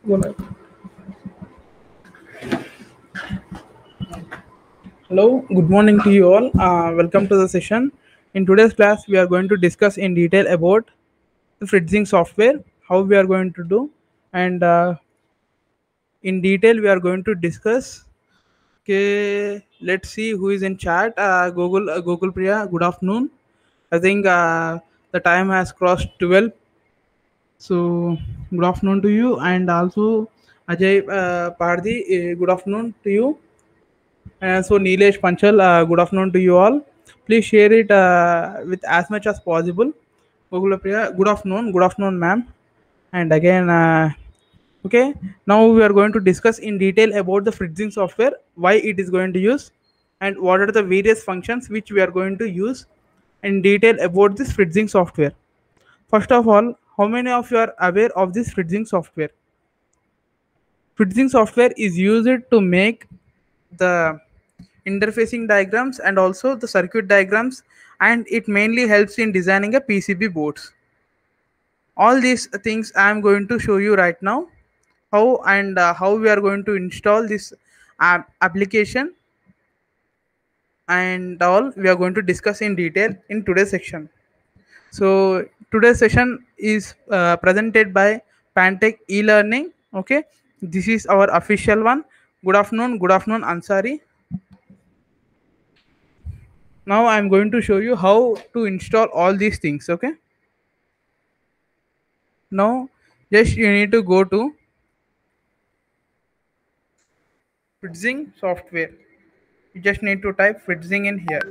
बोला. Hello, good morning to you all. Welcome to the session. In today's class, we are going to discuss in detail about the Fritzing software, how we are going to do, and in detail we are going to discuss. Okay, let's see who is in chat. Google Priya, good afternoon. I think the time has crossed 12. So good afternoon to you, and also Ajay Pardi, good afternoon to you. So Nilesh Panchal, good afternoon to you all. Please share it with as much as possible. Gokula Priya, good afternoon, ma'am. And again, okay, now we are going to discuss in detail about the Fritzing software, why it is going to use, and what are the various functions which we are going to use in detail about this Fritzing software. First of all, how many of you are aware of this Fritzing software? Fritzing software is used to make the interfacing diagrams and also the circuit diagrams, and it mainly helps in designing a PCB boards. All these things I am going to show you right now, how we are going to install this application, and all we are going to discuss in detail in today's section. So today's session is presented by Pantech e-learning. Okay, this is our official one. Good afternoon Ansari. Now I'm going to show you how to install all these things. Okay, now just you need to go to Fritzing software. You just need to type Fritzing in here.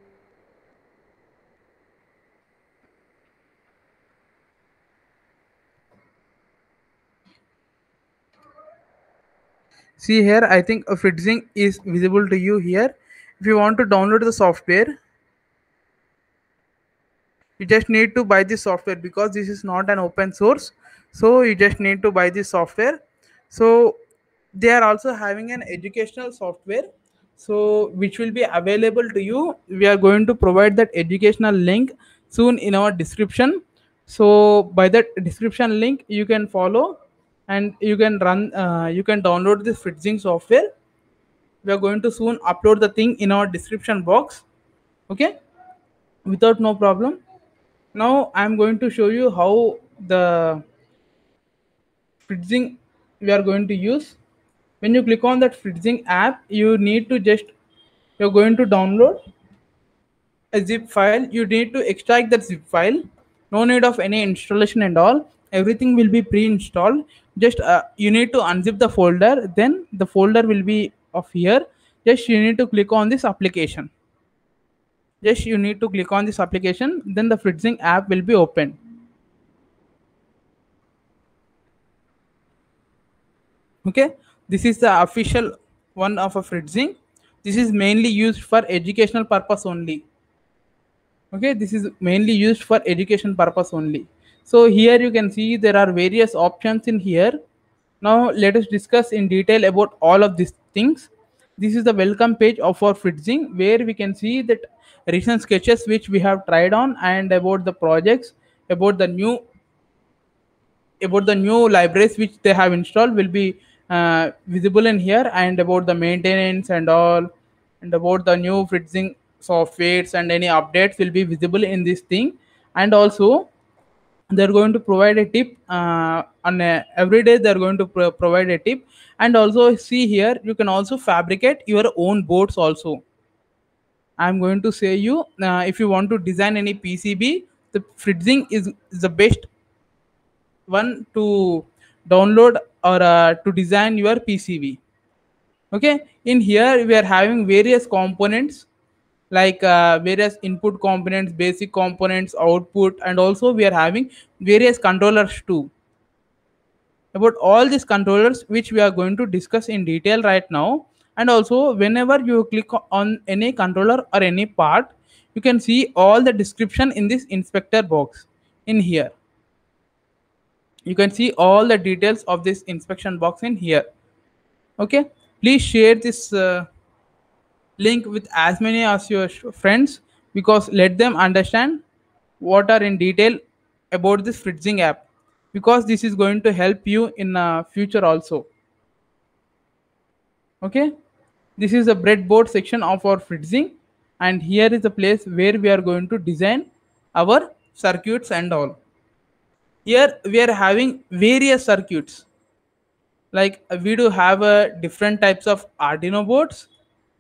See here, I think a Fritzing is visible to you here. If you want to download the software, you just need to buy this software because this is not an open source. So you just need to buy this software. So they are also having an educational software, so which will be available to you. We are going to provide that educational link soon in our description. So by that description link you can follow, and you can run you can download this Fritzing software. We are going to soon upload the thing in our description box. Okay, without no problem. Now I'm going to show you how the Fritzing we are going to use. When you click on that Fritzing app, you need to just, you're going to download a zip file. You need to extract that zip file. No need of any installation and all. Everything will be pre-installed. Just you need to unzip the folder. Then the folder will be of here. Just you need to click on this application. Just you need to click on this application. Then the Fritzing app will be open. Okay, this is the official one of a Fritzing. This is mainly used for educational purpose only. Okay, this is mainly used for education purpose only. So here you can see there are various options in here. Now let us discuss in detail about all of these things. This is the welcome page of our Fritzing, where we can see that recent sketches which we have tried on, and about the projects, about the new libraries which they have installed will be visible in here, and about the maintenance and all, and about the new Fritzing softwares and any updates will be visible in this thing. And also they're going to provide a tip every day. They're going to provide a tip. And also see here, you can also fabricate your own boards also. I'm going to say you, if you want to design any PCB, the Fritzing is the best one to download or to design your PCB. Okay, in here we are having various components, like various input components, basic components, output, and also we are having various controllers too. About all these controllers which we are going to discuss in detail right now. And also whenever you click on any controller or any part, you can see all the description in this inspector box. In here you can see all the details of this inspection box in here. Okay, please share this link with as many as your friends, because let them understand what are in detail about this Fritzing app. because this is going to help you in future also. Okay, this is the breadboard section of our fritzing, and here is the place where we are going to design our circuits and all. Here we are having various circuits, like we do have different types of Arduino boards,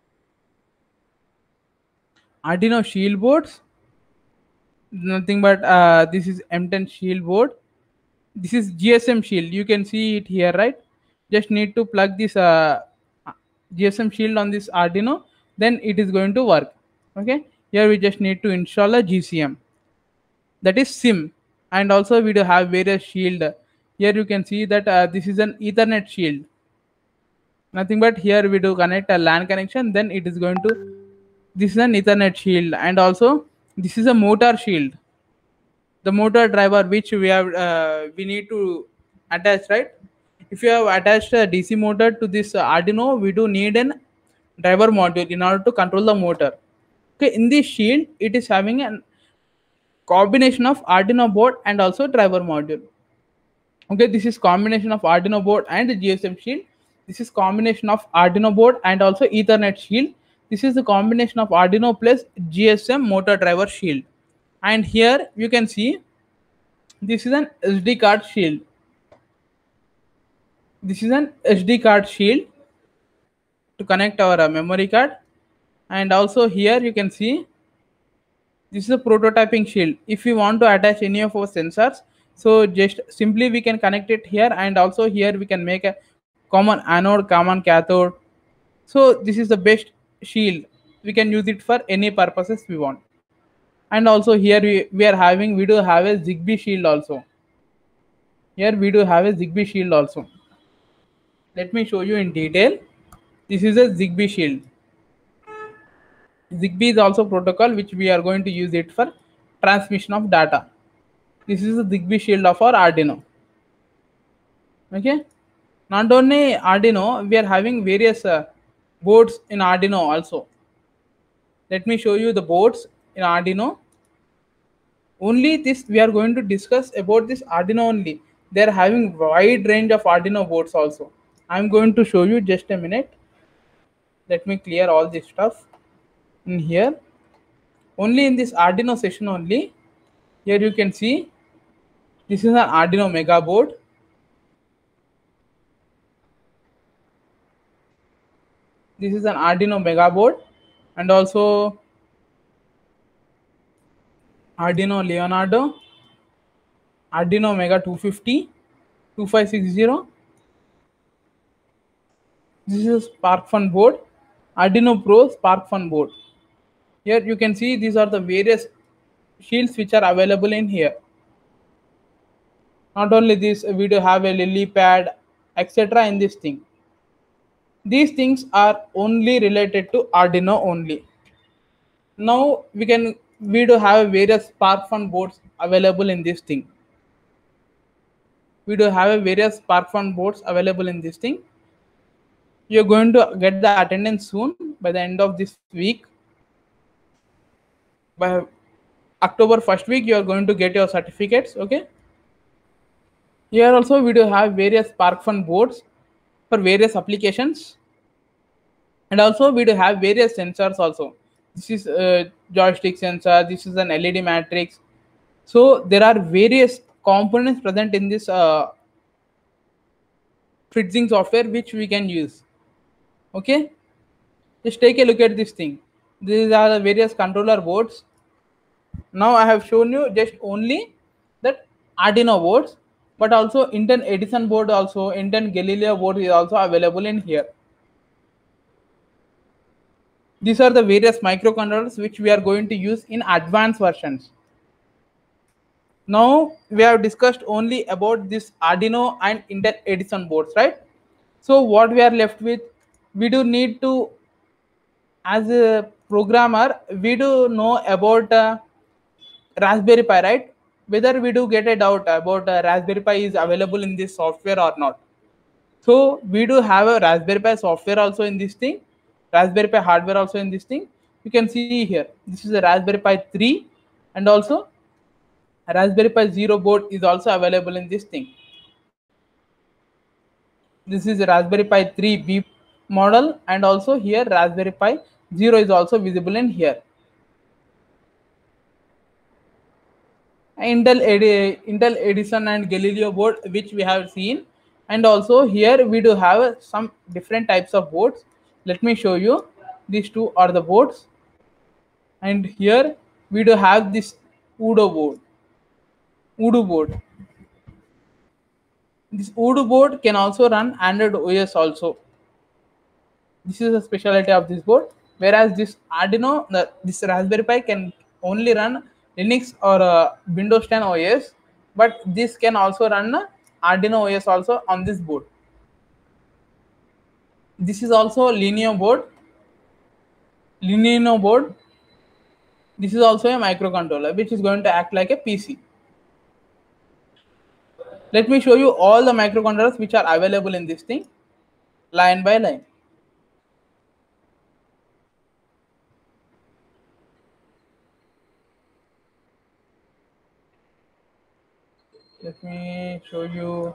Arduino shield boards, nothing but this is M10 shield board. This is GSM shield, you can see it here, right? Just need to plug this GSM shield on this Arduino, then it is going to work. Okay, here we just need to install a GCM, that is SIM. And also we do have various shield. Here you can see that this is an Ethernet shield, nothing but here we do connect a LAN connection, then it is going to, this is an Ethernet shield. And also this is a motor shield, the motor driver which we need to attach, right? If you have attached a DC motor to this Arduino, we do need an driver module in order to control the motor. Okay, in this shield it is having a combination of Arduino board and also driver module. Okay, this is combination of Arduino board and the GSM shield. This is combination of Arduino board and also Ethernet shield. This is the combination of Arduino plus GSM motor driver shield. And here you can see this is an SD card shield. This is an SD card shield to connect our memory card. And also here you can see this is a prototyping shield. If we want to attach any of our sensors, so just simply we can connect it here, and also here we can make a common anode, common cathode. So this is the best shield. We can use it for any purposes we want. And also here we do have a Zigbee shield also. Here we do have a Zigbee shield also. Let me show you in detail. This is a Zigbee shield. Zigbee is also protocol which we are going to use it for transmission of data. This is the Zigbee shield of our Arduino. Okay, not only Arduino, we are having various boards in Arduino also. Let me show you the boards in Arduino. Only this we are going to discuss about this Arduino only. They are having wide range of Arduino boards also. I am going to show you, just a minute. Let me clear all this stuff in here. Only in this Arduino session only, here you can see this is an Arduino Mega board. This is an Arduino Mega board, and also Arduino Leonardo, Arduino Mega 250, 2560. This is SparkFun board, Arduino Pro SparkFun board. Here you can see these are the various shields which are available in here. Not only this, we do have a lily pad, etc. in this thing. These things are only related to Arduino only. Now we do have various SparkFun boards available in this thing. We do have various SparkFun boards available in this thing. You're going to get the attendance soon by the end of this week. By October 1st week, you are going to get your certificates. Okay. Here also we do have various SparkFun boards for various applications, and also we do have various sensors also. This is joystick sensor. This is an LED matrix. So there are various components present in this fritzing software which we can use. Okay, just take a look at this thing. These are the various controller boards. Now I have shown you just only that Arduino boards, but also Intel Edison board, also Intel Galileo board is also available in here. These are the various microcontrollers which we are going to use in advanced versions. Now we have discussed only about this Arduino and Intel Edison boards, right? So what we are left with, we do need to, as a programmer, we do know about Raspberry Pi, right? Whether we do get a doubt about Raspberry Pi is available in this software or not. So we do have a Raspberry Pi software also in this thing, Raspberry Pi hardware also in this thing. You can see here, this is a Raspberry Pi 3, and also Raspberry Pi Zero board is also available in this thing. This is Raspberry Pi 3B model, and also here Raspberry Pi Zero is also visible in here. Intel Edison and Galileo board, which we have seen, and also here we do have some different types of boards. Let me show you. These two are the boards, and here we do have this Udo board. Udo board. This Udo board can also run Android OS also. This is a specialty of this board. Whereas this Arduino, this Raspberry Pi can only run Linux or Windows 10 OS, but this can also run Arduino OS also on this board. This is also Lineo board. Lineo board. This is also a microcontroller which is going to act like a PC. Let me show you all the microcontrollers which are available in this thing, line by line. Let me show you.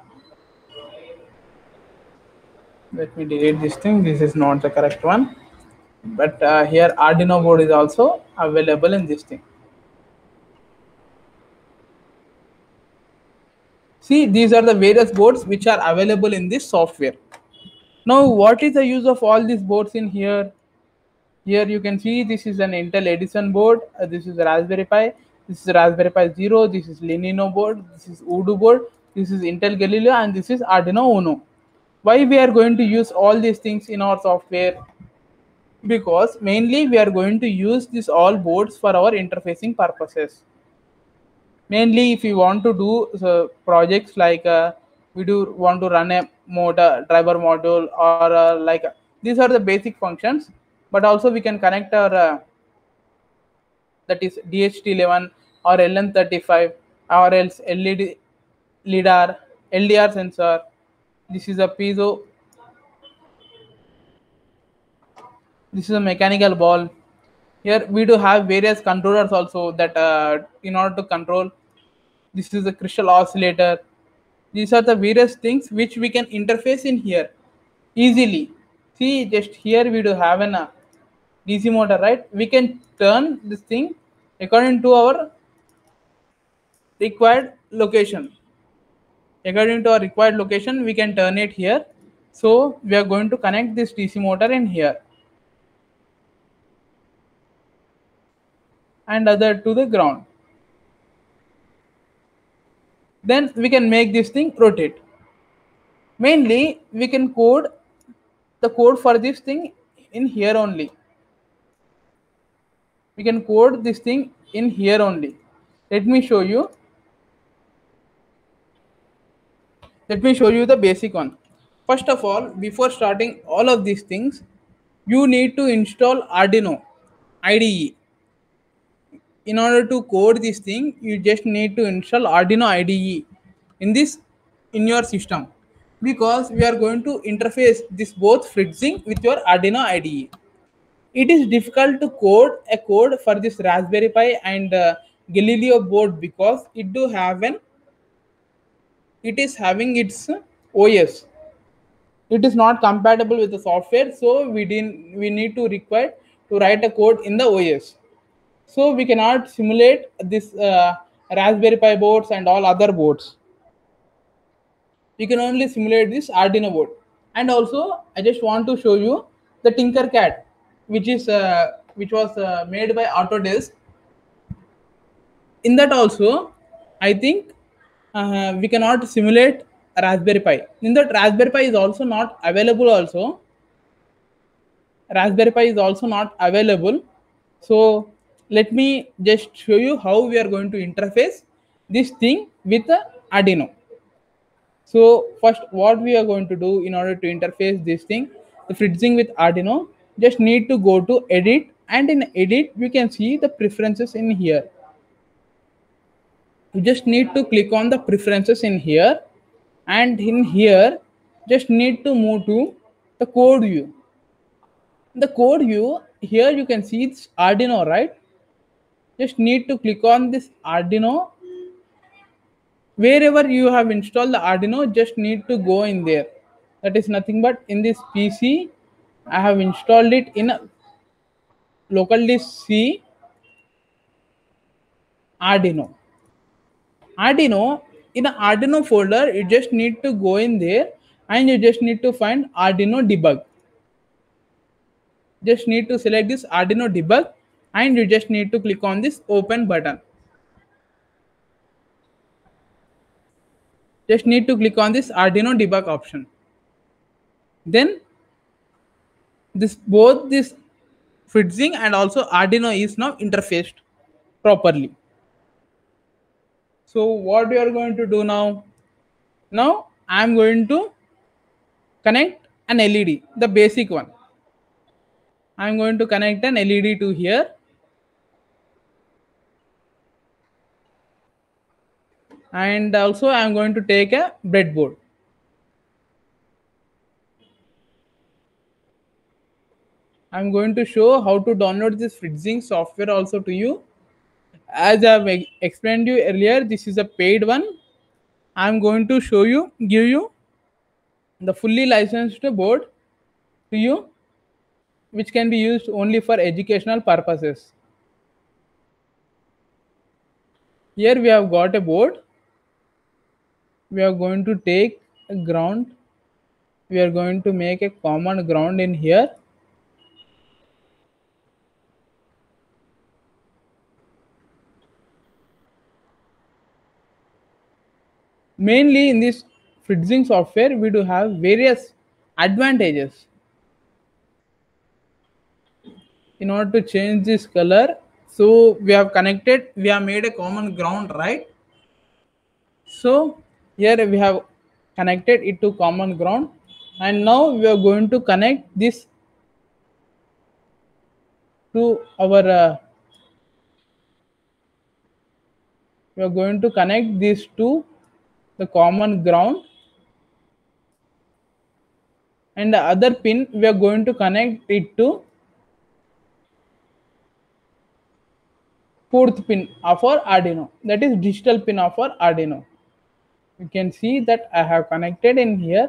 Let me delete this thing. This is not the correct one. But here Arduino board is also available in this thing. See, these are the various boards which are available in this software. Now, what is the use of all these boards in here? Here you can see this is an Intel Edison board. This is a Raspberry Pi. This is Raspberry Pi Zero. This is Linino board. This is Udo board. This is Intel Galileo, and this is Arduino Uno. Why we are going to use all these things in our software? Because mainly we are going to use these all boards for our interfacing purposes. Mainly if you want to do projects like we do want to run a motor driver module, or like these are the basic functions, but also we can connect our that is DHT11 or LM35, or else LED LIDAR, LDR sensor. This is a piezo. This is a mechanical ball. Here we do have various controllers also that in order to control. This is a crystal oscillator. These are the various things which we can interface in here easily. See, just here we do have an DC motor, right? We can turn this thing according to our required location. According to our required location, we can turn it here. So we are going to connect this DC motor in here, and other to the ground. Then we can make this thing rotate. Mainly we can code the code for this thing in here only. We can code this thing in here only. Let me show you. Let me show you the basic one. First of all, before starting all of these things, you need to install Arduino IDE. In order to code this thing, you just need to install Arduino IDE in your system, because we are going to interface this both FreeSync with your Arduino IDE. It is difficult to code a code for this Raspberry Pi and Galileo board, because it is having its OS. It is not compatible with the software, so we need to require to write a code in the OS. So we cannot simulate this Raspberry Pi boards and all other boards. We can only simulate this Arduino board. And also, I just want to show you the Tinkercad, which was made by Autodesk. In that also, I think we cannot simulate Raspberry Pi. In that, Raspberry Pi is also not available. Raspberry Pi is also not available. So let me just show you how we are going to interface this thing with Arduino. So first, what we are going to do in order to interface this thing, the FreeSync with Arduino, just need to go to edit, and in edit we can see the preferences in here. You just need to click on the preferences in here, and in here just need to move to the code view. The code view, here you can see it's Arduino, right? Just need to click on this Arduino, Wherever you have installed the Arduino, just need to go in there. That is nothing but in this PC, I have installed it in local disk C Arduino. In the Arduino folder, you just need to go in there and you just need to find Arduino debug. Just need to select this Arduino debug and you just need to click on this open button. Just need to click on this Arduino debug option. Then this both this Fritzing and also Arduino is now interfaced properly. So what we are going to do now? Now I am going to connect an LED, the basic one. I am going to connect an LED to here. And also I am going to take a breadboard. I am going to show how to download this Fritzing software also to you. As I have explained to you earlier, this is a paid one. I am going to give you the fully licensed board to you, which can be used only for educational purposes. Here we have got a board. We are going to take a ground. We are going to make a common ground in here. Mainly in this Fritzing software, we do have various advantages. In order to change this color, so we have made a common ground, right? So here we have connected it to common ground, and now we are going to connect this to our we are going to connect this to the common ground, and the other pin we are going to connect it to fourth pin of our Arduino, that is digital pin of our Arduino. You can see that I have connected in here.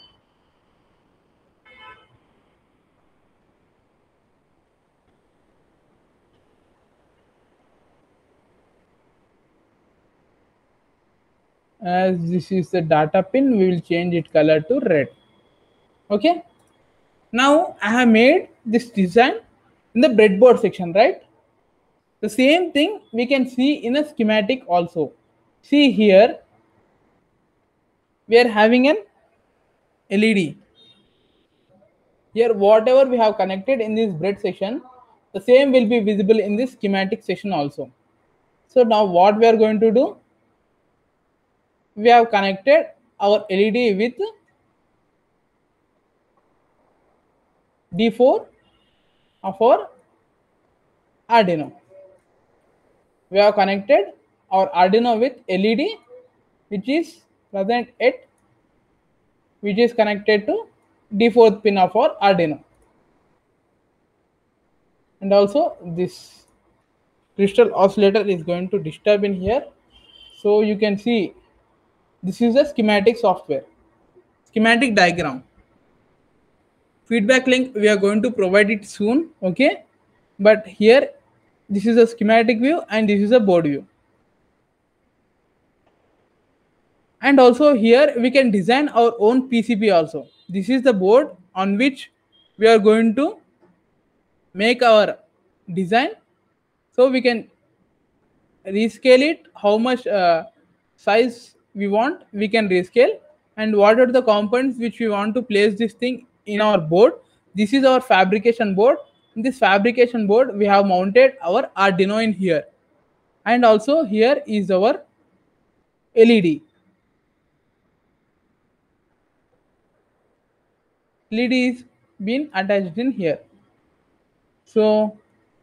As this is the data pin, we will change it color to red. Okay. Now I have made this design in the breadboard section, right? The same thing we can see in a schematic also. See here, we are having an LED. Here, whatever we have connected in this bread section, the same will be visible in this schematic section also. So now what we are going to do? We have connected our LED with D4 of our Arduino. We have connected our Arduino with LED, which is present at which is connected to D4th pin of our Arduino. And also this crystal oscillator is going to disturb in here. So you can see this is a schematic software, schematic diagram. Feedback link we are going to provide it soon, okay? But here this is a schematic view and this is a board view. And also here we can design our own PCB also. This is the board on which we are going to make our design. So we can rescale it, how much size we want, we can rescale, and what are the components which we want to place this thing in our board. This is our fabrication board. In this fabrication board, we have mounted our Arduino in here, and also here is our LED. LED is been attached in here. So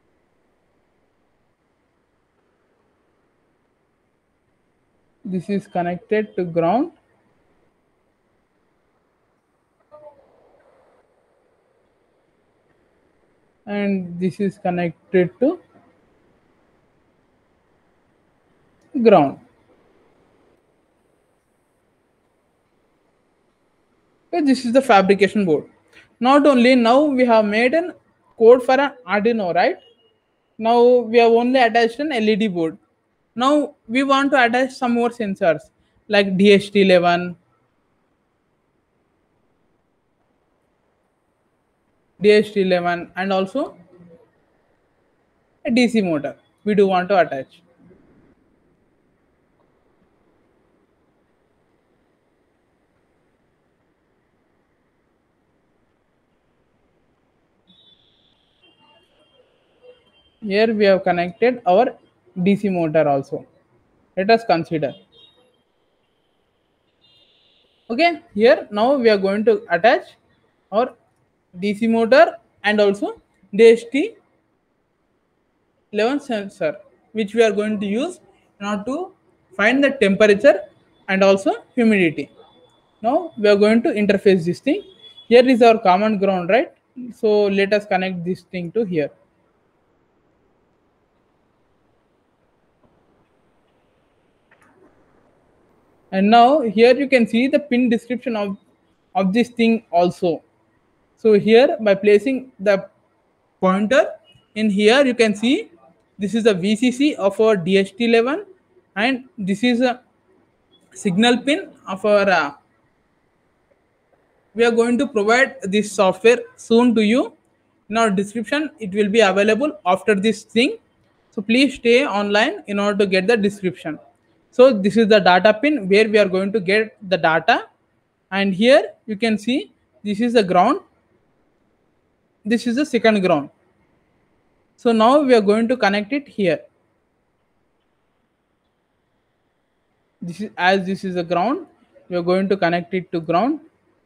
this is connected to ground. And this is connected to ground. Okay, this is the fabrication board. Not only now we have made an code for an Arduino, right? Now we have only attached an LED board. Now we want to attach some more sensors like DHT11, DHT11, and also a DC motor. We do want to attach. Here we have connected our DC motor also. Let us consider. Okay, here now we are going to attach our DC motor and also DHT11 sensor, which we are going to use in order to find the temperature and also humidity. Now we are going to interface this thing. Here is our common ground, right? So let us connect this thing to here. And now here you can see the pin description of this thing also. So here by placing the pointer in here, you can see this is the VCC of our DHT11 and this is a signal pin of our we are going to provide this software soon to you. In our description it will be available after this thing, so please stay online in order to get the description. So this is the data pin where we are going to get the data, and here you can see this is the ground, this is the second ground. So now we are going to connect it here. This is, as this is the ground, we are going to connect it to ground.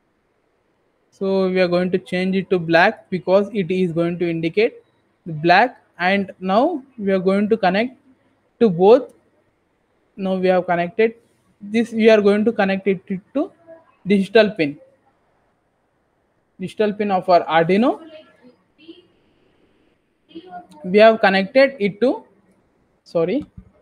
So we are going to change it to black because it is going to indicate the black. And now we are going to connect to both. Now we have connected this, we are going to connect it to digital pin, digital pin of our Arduino. We have connected it to, sorry,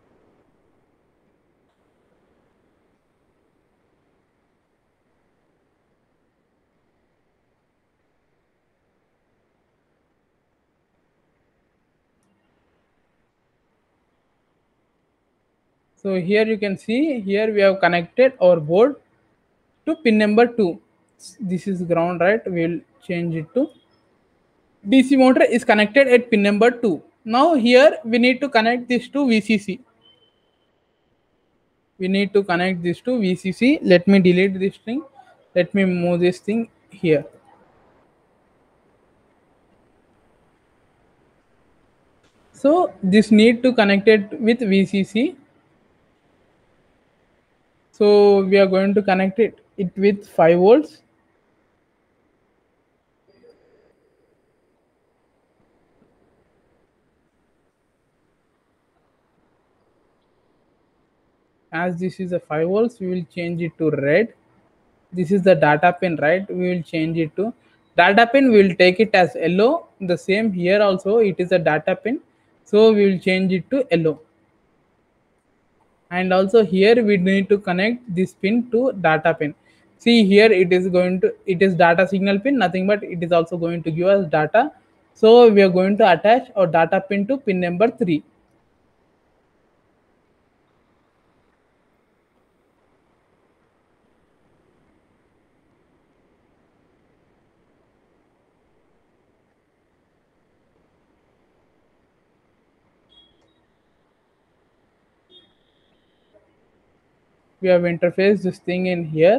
so here you can see, here we have connected our board to pin number 2. This is ground, right? We will change it to DC motor is connected at pin number 2. Now here we need to connect this to VCC. We need to connect this to VCC. Let me delete this thing. Let me move this thing here. So this need to connect it with VCC. So we are going to connect it with 5 volts. As this is a 5 volts, we will change it to red. This is the data pin, right? We will change it to data pin. We will take it as yellow. The same here also, it is a data pin. So we will change it to yellow. And also here we need to connect this pin to data pin. See here it is going to, it is data signal pin, nothing but it is also going to give us data. So we are going to attach our data pin to pin number 3. We have interfaced this thing in here.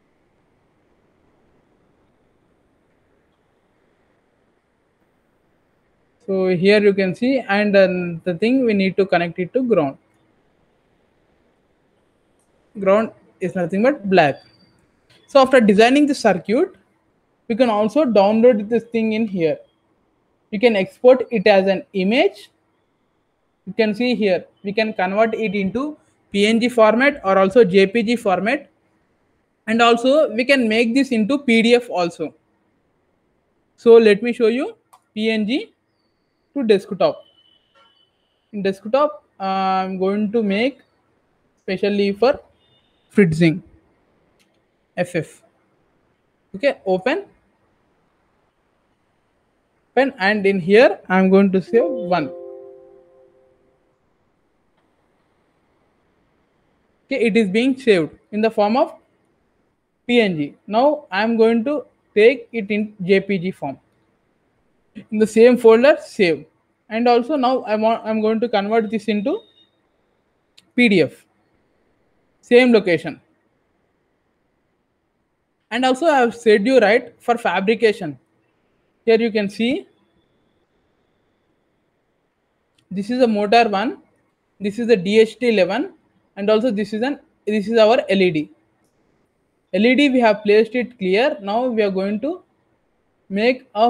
So here you can see, and the thing we need to connect it to ground. Ground is nothing but black. So after designing the circuit, we can also download this thing in here. You can export it as an image. You can see here, we can convert it into PNG format or also JPG format. And also we can make this into PDF also. So let me show you PNG to desktop. In desktop, I'm going to make specially for Fritzing FF. Okay, open, and in here I'm going to say 1. Okay, it is being saved in the form of PNG. Now I'm going to take it in JPG form in the same folder, save. And also now I'm going to convert this into PDF, same location. And also I have said you right for fabrication. Here you can see this is a motor one, this is a DHT11, and also this is our LED. LED we have placed it clear. Now we are going to make a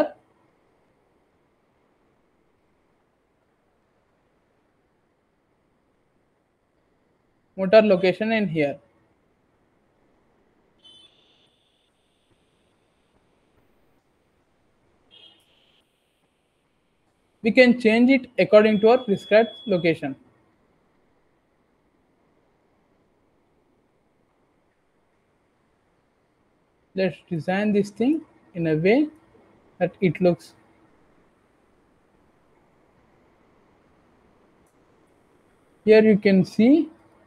motor location in here. We can change it according to our prescribed location. Let's design this thing in a way that it looks. Here you can see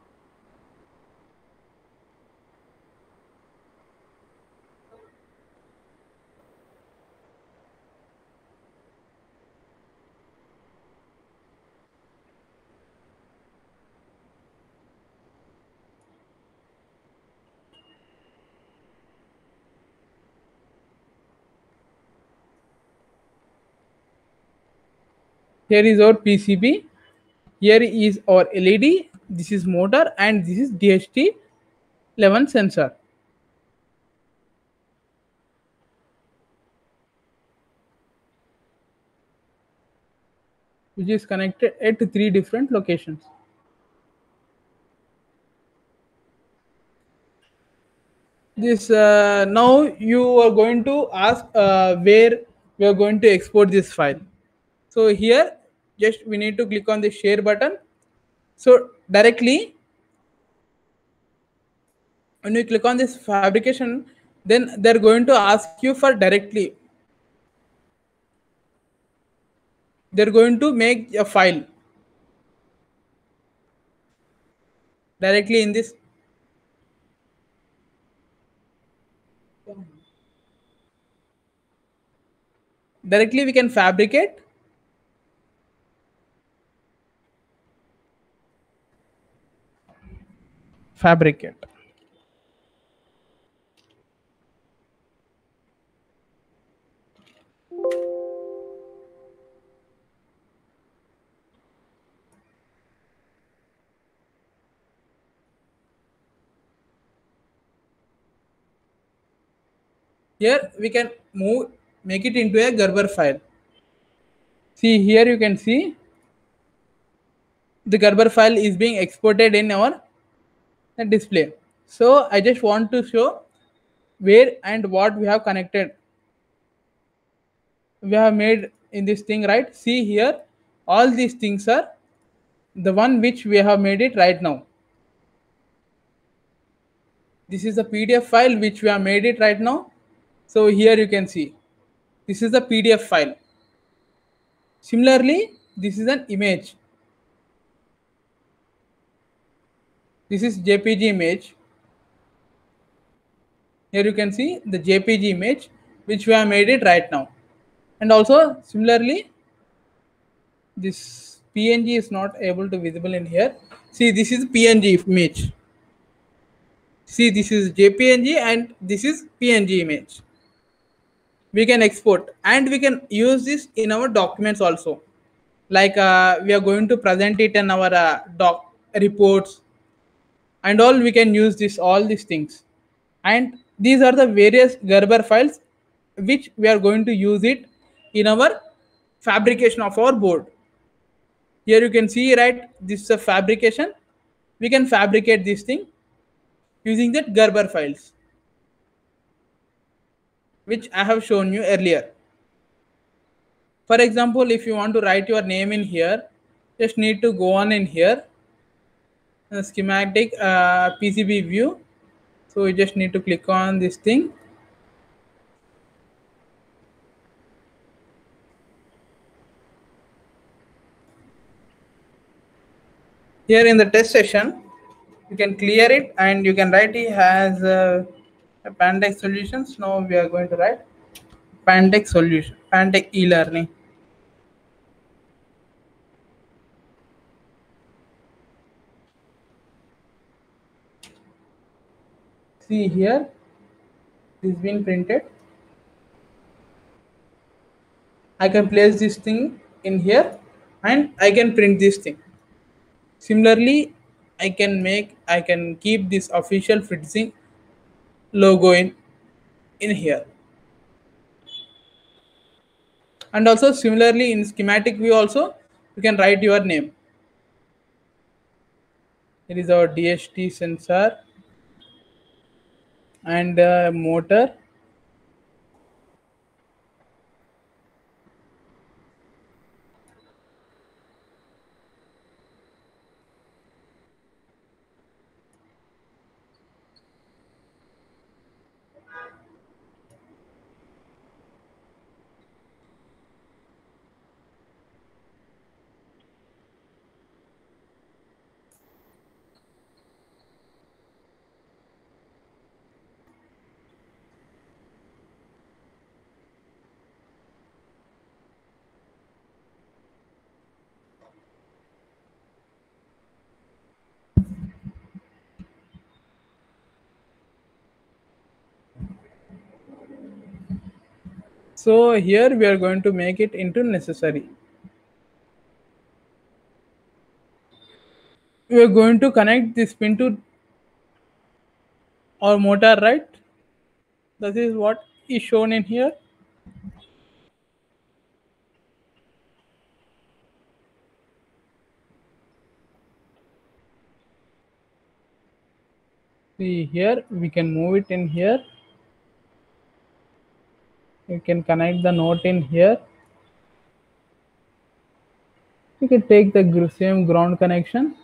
here is our PCB, here is our LED, this is motor, and this is DHT11 sensor, which is connected at 3 different locations. This now you are going to ask where we are going to export this file. So here just we need to click on the share button. So directly when you click on this fabrication, then they're going to ask you for directly, they're going to make a file directly in this. Directly we can fabricate. Here we can make it into a Gerber file. See here you can see the Gerber file is being exported in our display. So I just want to show where and what we have connected, we have made in this thing, right? See here, all these things are the one which we have made it right now. This is a PDF file which we have made it right now. So here you can see this is the PDF file. Similarly, this is an image. This is JPG image. Here you can see the JPG image which we have made it right now. And also similarly, this PNG is not able to visible in here. See, this is PNG image. See, this is JPNG and this is PNG image. We can export and we can use this in our documents also. Like we are going to present it in our doc reports and all, we can use this, all these things. And these are the various Gerber files which we are going to use it in our fabrication of our board. Here you can see, right, this is a fabrication. We can fabricate this thing using that Gerber files which I have shown you earlier. For example, if you want to write your name in here, just need to go on in here, schematic PCB view. So you just need to click on this thing Here in the test session, you can clear it and you can write it as a Pandex solutions. Now we are going to write Pandex solution, Pandex e-learning. See here, it is been printed. I can place this thing in here and I can print this thing. Similarly, I can keep this official Fritzing logo in here. And also similarly in schematic view also, you can write your name. Here is our DHT sensor and motor. So here we are going to make it into necessary. We are going to connect this pin to our motor, right? That is what is shown in here. See here, we can move it in here. You can connect the note in here. You can take the same ground connection.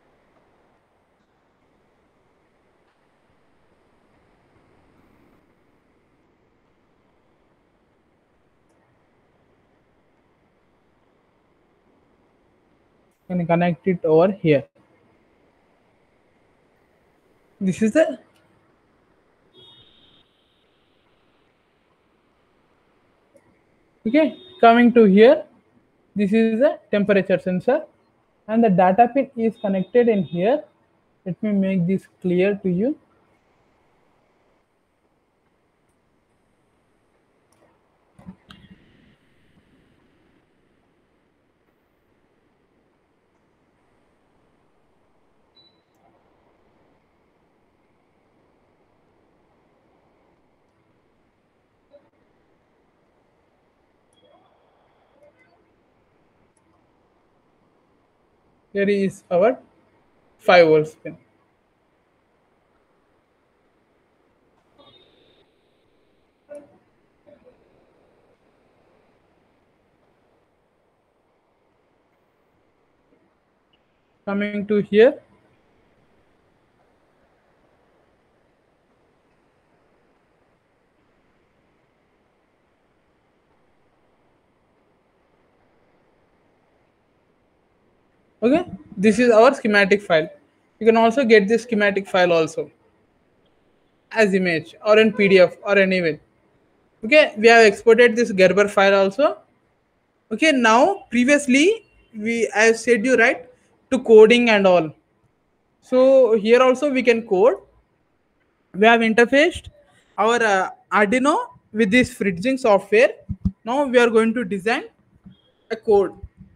And connect it over here. This is the okay. Coming to here, this is a temperature sensor, and the data pin is connected in here. Let me make this clear to you. Here is our 5 volts pin. Coming to here, okay, this is our schematic file. You can also get this schematic file also as image or in PDF or anywhere. Okay, we have exported this Gerber file also. Okay, now previously I have said you right to coding and all. So here also we can code. We have interfaced our Arduino with this Fritzing software. Now we are going to design a code.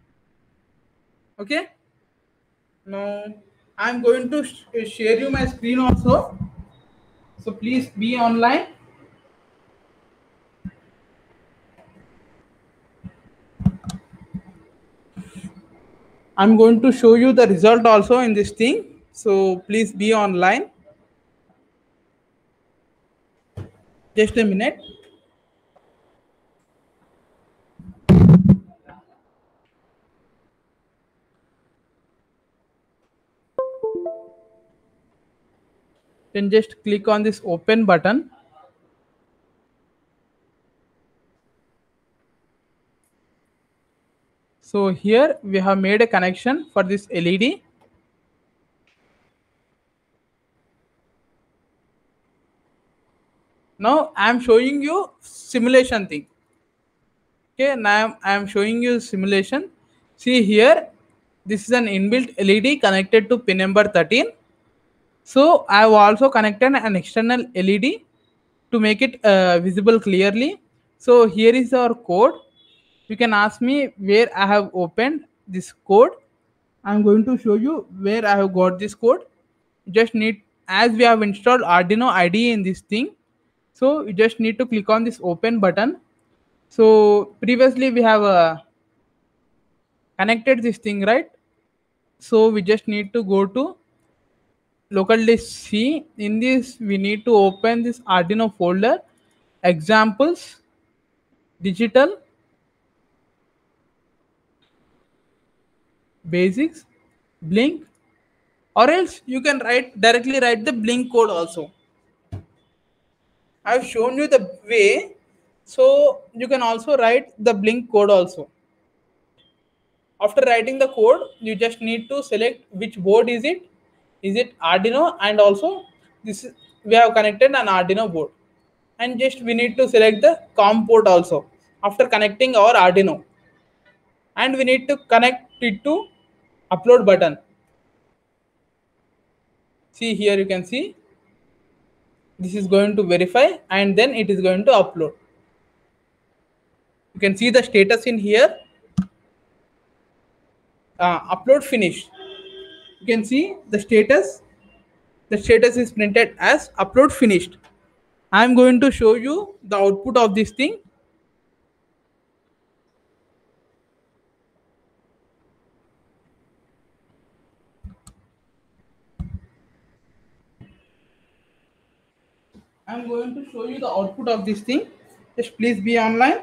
Okay. Now I'm going to share you my screen also. So please be online. I'm going to show you the result also in this thing. So please be online. Just a minute. Then just click on this open button. So here we have made a connection for this LED. Now I am showing you simulation thing. Okay, now I am showing you simulation. See here, this is an inbuilt LED connected to pin number 13. So I have also connected an external LED to make it visible clearly. So here is our code. You can ask me where I have opened this code. I'm going to show you where I have got this code. You just need, as we have installed Arduino IDE in this thing, so you just need to click on this open button. So previously we have connected this thing, right? So we just need to go to local disk C. In this we need to open this Arduino folder, examples, digital, basics, blink, or else you can directly write the blink code also. I've shown you the way, so you can also write the blink code also. After writing the code, you just need to select which board is it. Is it Arduino? And also this is, we have connected an Arduino board, and just we need to select the COM port also after connecting our Arduino, and we need to connect it to upload button. See here, you can see this is going to verify and then it is going to upload. You can see the status in here, upload finished. You can see the status is printed as upload finished. I'm going to show you the output of this thing. I'm going to show you the output of this thing. Just please be online.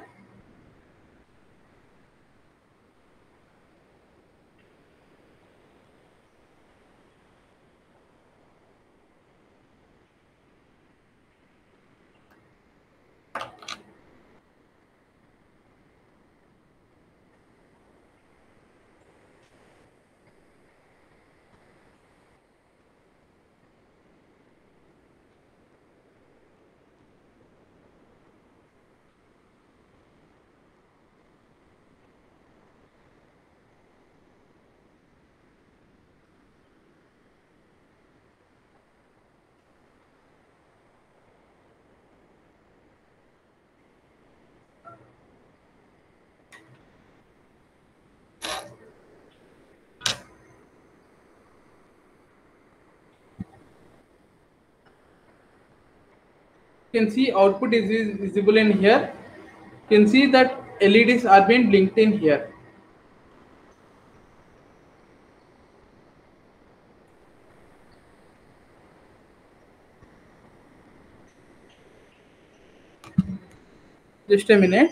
You can see output is visible in here. You can see that LEDs are being blinked in here. Just a minute.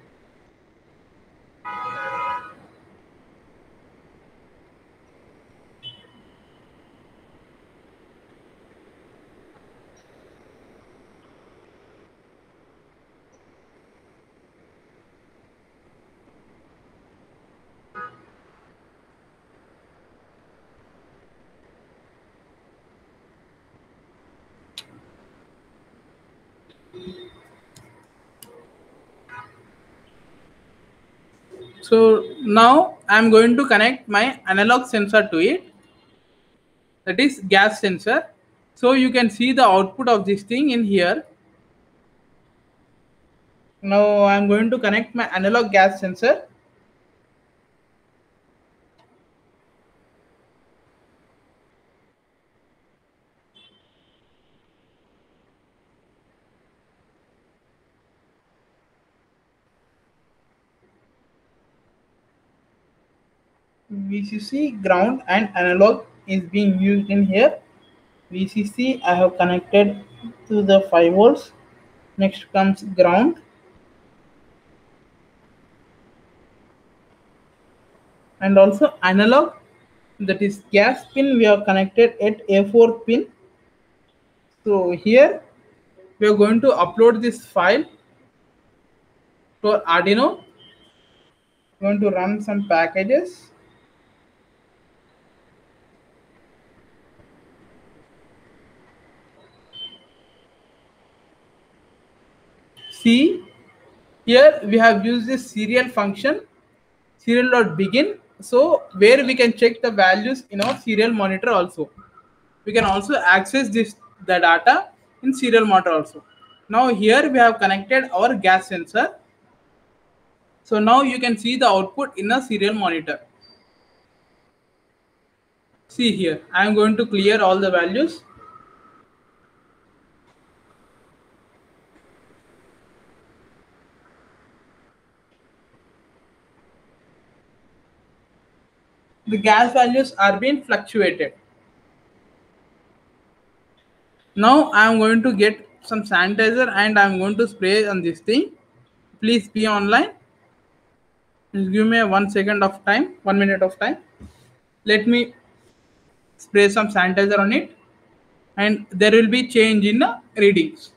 So now I'm going to connect my analog sensor to it, that is gas sensor. So you can see the output of this thing in here. Now I'm going to connect my analog gas sensor. VCC, ground and analog is being used in here. VCC I have connected to the 5 volts. Next comes ground. And also analog, that is gas pin, we have connected at A4 pin. So here we are going to upload this file to Arduino. We're going to run some packages. See, here we have used this serial function, serial.begin. So where we can check the values in our serial monitor also. We can also access the data in serial monitor also. Now here we have connected our gas sensor. So now you can see the output in a serial monitor. See here, I am going to clear all the values. The gas values are being fluctuated. Now I am going to get some sanitizer and I am going to spray on this thing. Please be online. Just give me a 1 second of time, 1 minute of time. Let me spray some sanitizer on it, and there will be change in the readings.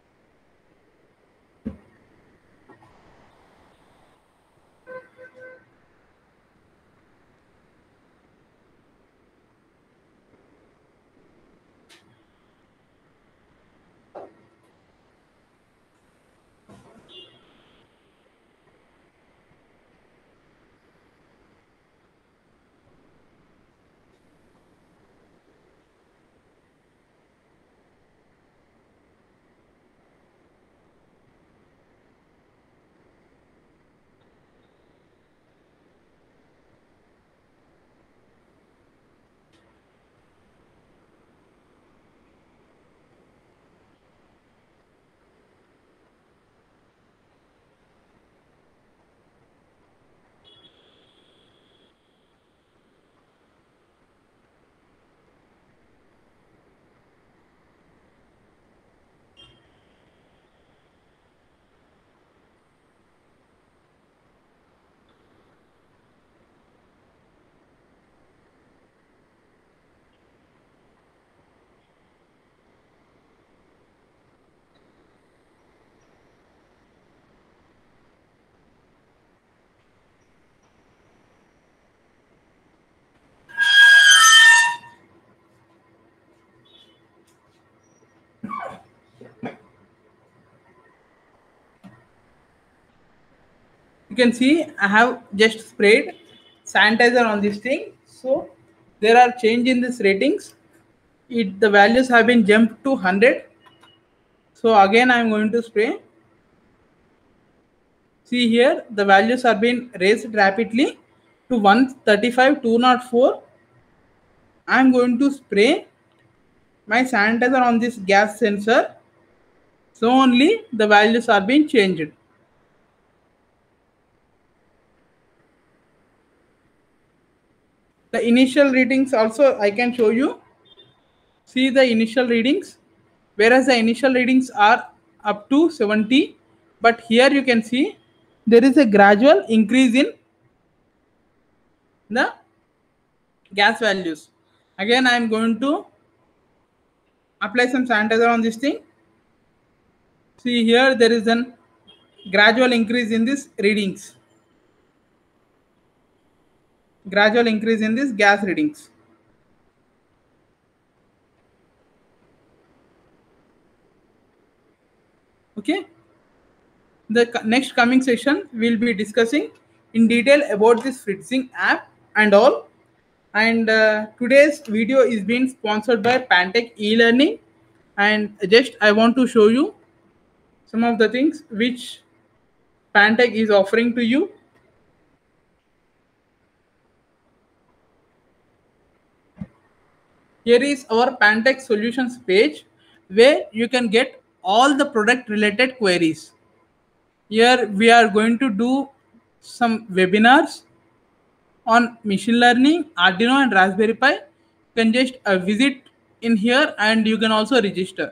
You can see I have just sprayed sanitizer on this thing. So there are change in this ratings. The values have been jumped to 100. So again I am going to spray. See here the values are being raised rapidly to 135, 204. I am going to spray my sanitizer on this gas sensor. So only the values are being changed. The initial readings also I can show you. See the initial readings, whereas the initial readings are up to 70, but here you can see there is a gradual increase in the gas values. Again I am going to apply some sanitizer on this thing. See here there is an gradual increase in this readings, gradual increase in this gas readings. Okay, the next coming session we'll be discussing in detail about this Fritzing app and all. And today's video is being sponsored by Pantech e-learning, and just I want to show you some of the things which Pantech is offering to you. Here is our Pantech solutions page where you can get all the product related queries. Here we are going to do some webinars on machine learning, Arduino and Raspberry Pi. You can just visit in here and you can also register.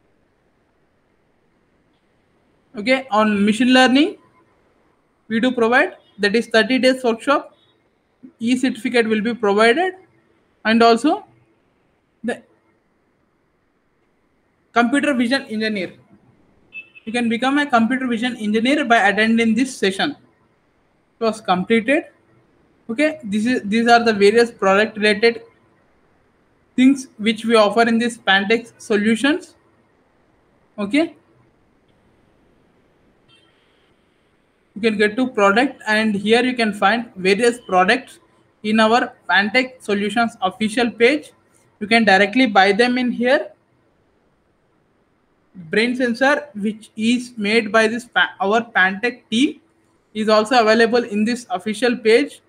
Okay, on machine learning we do provide, that is 30 days workshop, e-certificate will be provided, and also the computer vision engineer. You can become a computer vision engineer by attending this session. It was completed. Okay, these are the various product related things which we offer in this Pantech solutions. Okay, You can get to product, and here you can find various products in our Pantech Solutions official page. You can directly buy them in here. Brain sensor, which is made by this our Pantech team, is also available in this official page.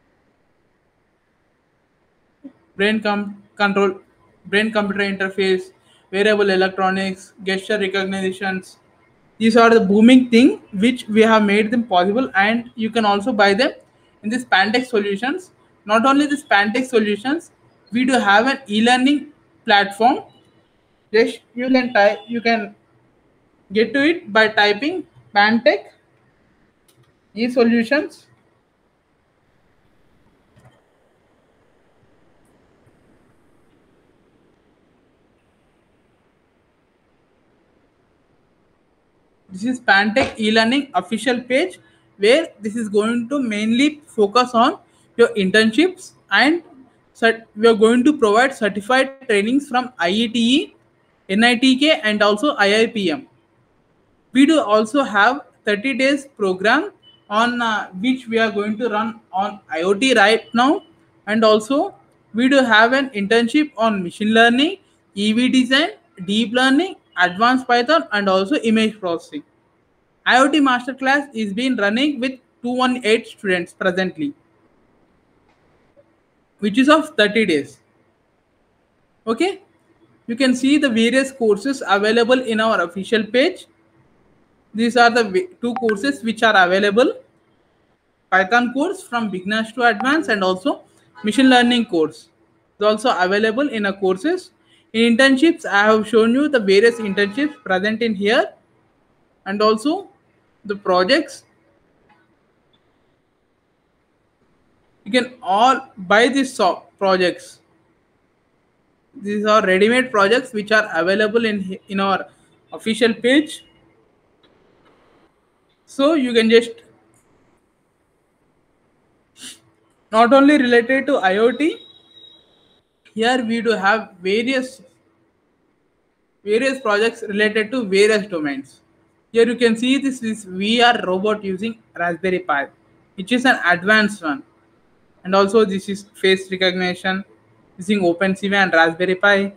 Control, brain computer interface, wearable electronics, gesture recognitions. These are the booming thing which we have made them possible, and you can also buy them in this Pantech solutions. Not only this Pantech solutions, we do have an e-learning platform. Just you can get to it by typing Pantech e-solutions. This is Pantech e-learning official page, where this is going to mainly focus on your internships, and we are going to provide certified trainings from IETE, NITK, and also IIPM. We do also have 30 days program on which we are going to run on IoT right now, and also we do have an internship on machine learning, EV design, deep learning, advanced Python, and also image processing. IoT Masterclass is being running with 218 students presently, which is of 30 days. Okay, you can see the various courses available in our official page. These are the two courses which are available: Python course from beginners to advanced, and also machine learning course is also available in our courses. In internships, I have shown you the various internships present in here, and also the projects. You can all buy these projects. These are ready-made projects which are available in our official page. So you can just, not only related to IoT, here we do have various projects related to various domains. Here you can see this is VR robot using Raspberry Pi, which is an advanced one. And also this is face recognition using OpenCV and Raspberry Pi.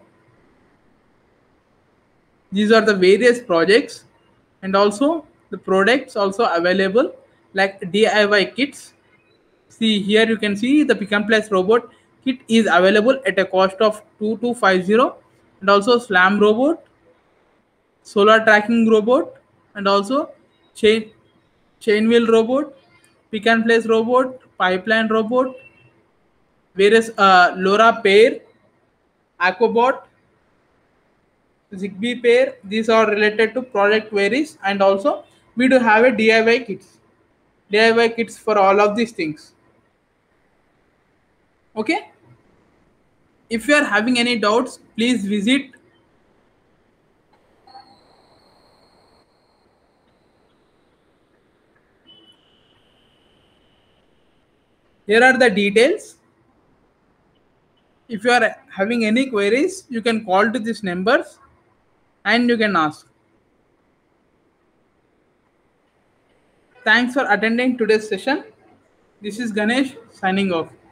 These are the various projects, and also the products also available, like DIY kits. See, here you can see the pick and place robot kit is available at a cost of 2250, and also slam robot, solar tracking robot, and also chain chain wheel robot, pick and place robot, pipeline robot, various LoRa pair, Aquabot, Zigbee pair. These are related to product queries, and also we do have a DIY kits for all of these things. Okay, if you are having any doubts, please visit. Here are the details. If you are having any queries, you can call to these numbers and you can ask. Thanks for attending today's session. This is Ganesh signing off.